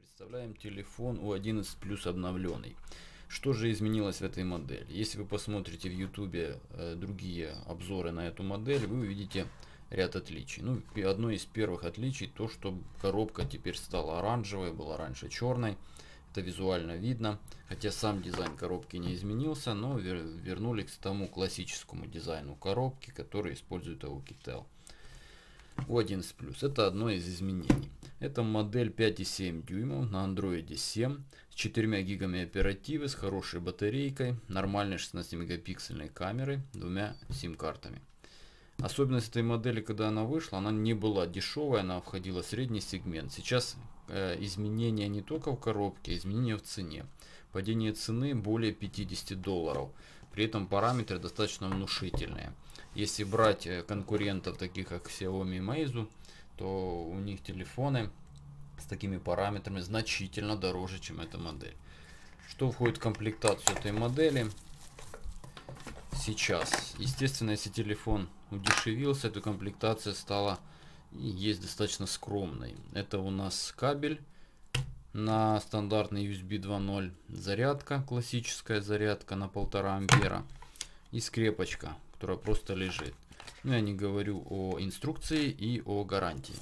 Представляем телефон U11 Plus обновленный. Что же изменилось в этой модели? Если вы посмотрите в YouTube другие обзоры на эту модель, вы увидите ряд отличий. Ну, одно из первых отличий то, что коробка теперь стала оранжевой, была раньше черной. Это визуально видно, хотя сам дизайн коробки не изменился, но вернулись к тому классическому дизайну коробки, который использует Oukitel. U11 Plus. Это одно из изменений. Это модель 5,7 дюймов на Android 7 с 4 гигами оперативы, с хорошей батарейкой, нормальной 16-мегапиксельной камерой, двумя сим-картами. Особенность этой модели, когда она вышла, она не была дешевая, она входила в средний сегмент. Сейчас изменения не только в коробке, а изменения в цене. Падение цены более $50. При этом параметры достаточно внушительные. Если брать конкурентов, таких как Xiaomi и Meizu, то у них телефоны с такими параметрами значительно дороже, чем эта модель. Что входит в комплектацию этой модели сейчас? Естественно, если телефон удешевился, то комплектация стала и есть достаточно скромной. Это у нас кабель на стандартный USB 2.0, зарядка, классическая зарядка на 1,5 ампера и скрепочка, которая просто лежит. Ну, я не говорю о инструкции и о гарантии.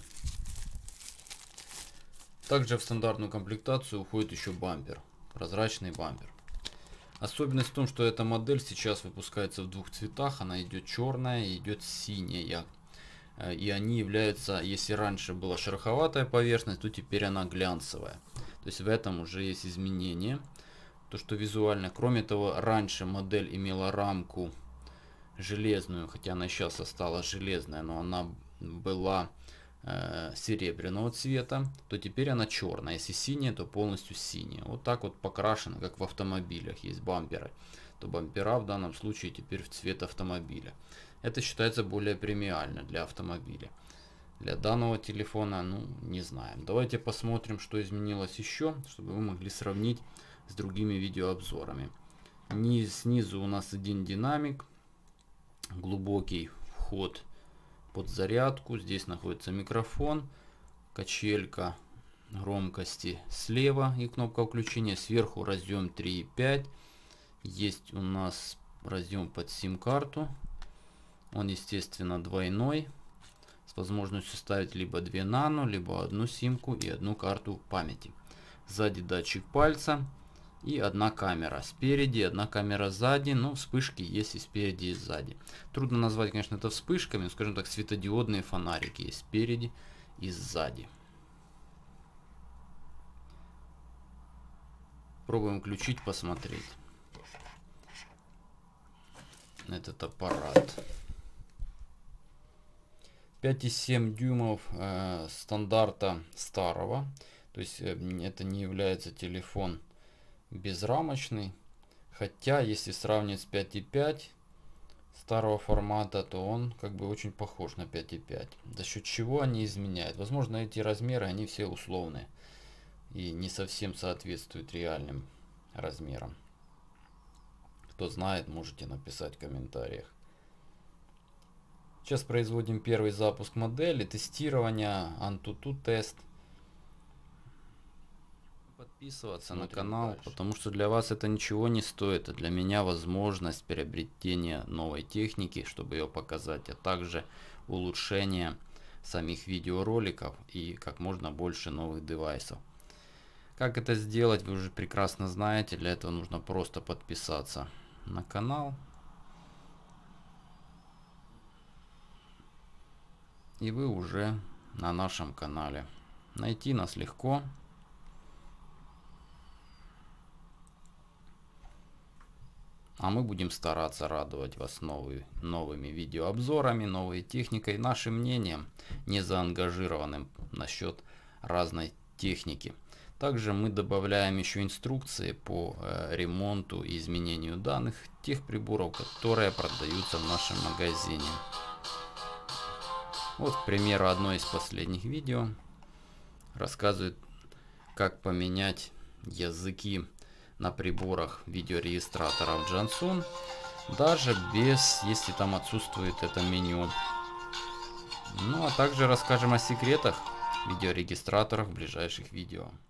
Также в стандартную комплектацию уходит еще бампер, прозрачный бампер. Особенность в том, что эта модель сейчас выпускается в двух цветах. Она идет черная и идет синяя. И они являются, если раньше была шероховатая поверхность, то теперь она глянцевая. То есть в этом уже есть изменения. То, что визуально. Кроме того, раньше модель имела рамку железную, хотя она сейчас стала железная, но она была серебряного цвета, то теперь она черная. Если синяя, то полностью синяя. Вот так вот покрашена, как в автомобилях есть бамперы, то бампера в данном случае теперь в цвет автомобиля. Это считается более премиально для автомобиля. Для данного телефона, ну, не знаем. Давайте посмотрим, что изменилось еще, чтобы вы могли сравнить с другими видеообзорами. Снизу у нас один динамик, глубокий вход под зарядку. Здесь находится микрофон, качелька громкости слева и кнопка включения. Сверху разъем 3.5. Есть у нас разъем под сим-карту. Он, естественно, двойной, с возможностью ставить либо 2 нано, либо одну симку и одну карту памяти. Сзади датчик пальца и одна камера спереди, одна камера сзади. Но вспышки есть и спереди, и сзади. Трудно назвать, конечно, это вспышками, но, скажем так, светодиодные фонарики есть спереди и сзади. Пробуем включить, посмотреть этот аппарат. 5,7 дюймов стандарта старого, то есть это не является телефон безрамочный, хотя если сравнивать с 5,5 старого формата, то он как бы очень похож на 5,5, за счет чего они изменяют. Возможно, эти размеры, они все условные и не совсем соответствуют реальным размерам. Кто знает, можете написать в комментариях. Сейчас производим первый запуск модели, тестирование, AnTuTu тест. Подписываться на канал, потому что для вас это ничего не стоит, а для меня возможность приобретения новой техники, чтобы ее показать, а также улучшение самих видеороликов и как можно больше новых девайсов. Как это сделать, вы уже прекрасно знаете. Для этого нужно просто подписаться на канал. И вы уже на нашем канале. Найти нас легко. А мы будем стараться радовать вас новыми видеообзорами, новой техникой, нашим мнением, не заангажированным насчет разной техники. Также мы добавляем еще инструкции по ремонту и изменению данных тех приборов, которые продаются в нашем магазине. Вот, к примеру, одно из последних видео рассказывает, как поменять языки на приборах видеорегистраторов Jansun, даже без, если там отсутствует это меню. Ну, а также расскажем о секретах видеорегистраторах в ближайших видео.